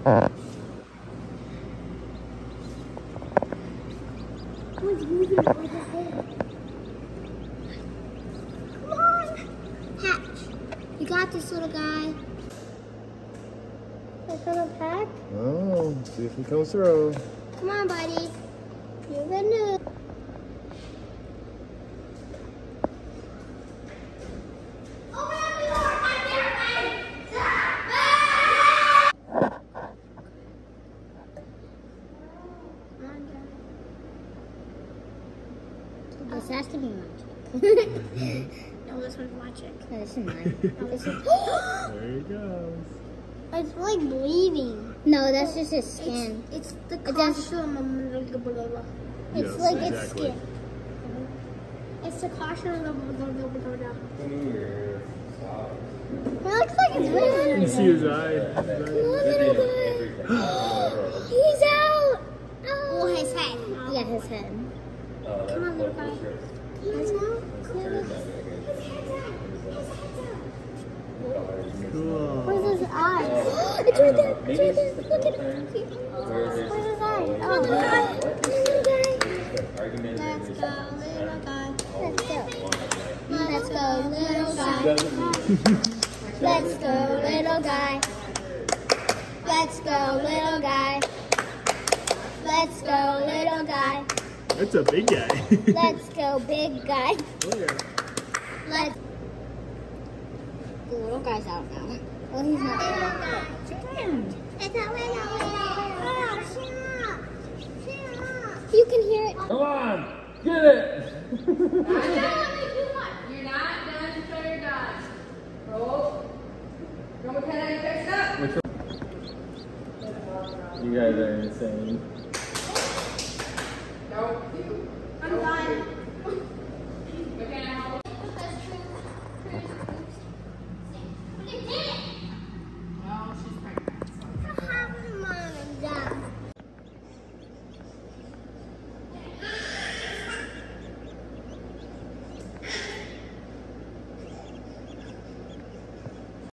Someone's moving over there. Come on! Hatch. You got this, little guy. Let's go to pack. Oh, see if he comes through. Come on, buddy. You're good news. This has to be magic. No, this one's magic. No, this is mine. No, this is... There he goes. It's like bleeding. No, that's just his skin. It's the costume. It's Yes, like exactly. its skin. It's the costume. It looks like it's You bleeding. can see his eye. Come on, little guy. He's out. Oh, his head. Yeah, his head. Come on, little guy. He's out. Cool. Where's his eyes? It's right there. It's right there. Look at it. Where's his eyes? Oh, little guy. Little guy. Let's go, little guy. Let's go, little guy. Let's go, little guy. Let's go, little guy. That's a big guy. Let's go, big guy. Let's. The little guy's out now. Well, he's not out. It's a You can hear it. Come on, get it. You're not done until you're done. Roll. Go, McKenna, you fix it up. You guys are insane.